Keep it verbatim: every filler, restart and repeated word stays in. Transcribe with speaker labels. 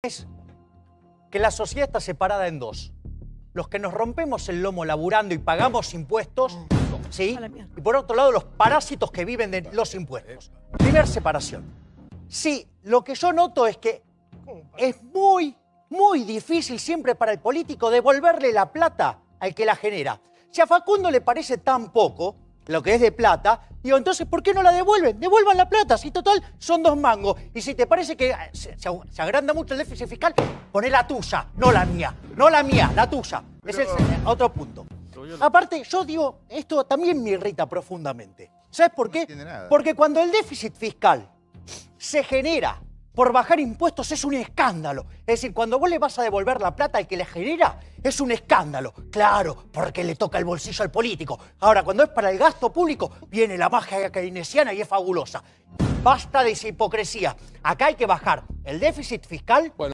Speaker 1: es que la sociedad está separada en dos. Los que nos rompemos el lomo laburando y pagamos impuestos, ¿sí? Y por otro lado, los parásitos que viven de los impuestos. Primera separación. Sí, lo que yo noto es que es muy, muy difícil siempre para el político devolverle la plata al que la genera. Si a Facundo le parece tan poco lo que es de plata, digo, entonces, ¿por qué no la devuelven? Devuelvan la plata, si total son dos mangos. Y si te parece que se, se, se agranda mucho el déficit fiscal, poné la tuya, no la mía. No la mía, la tuya. Pero... Ese es el, otro punto. Aparte, yo digo, esto también me irrita profundamente. ¿Sabes por qué? No Porque cuando el déficit fiscal se genera por bajar impuestos es un escándalo. Es decir, cuando vos le vas a devolver la plata al que la genera, es un escándalo. Claro, porque le toca el bolsillo al político. Ahora, cuando es para el gasto público, viene la magia keynesiana y es fabulosa. Basta de esa hipocresía. Acá hay que bajar el déficit fiscal. Bueno.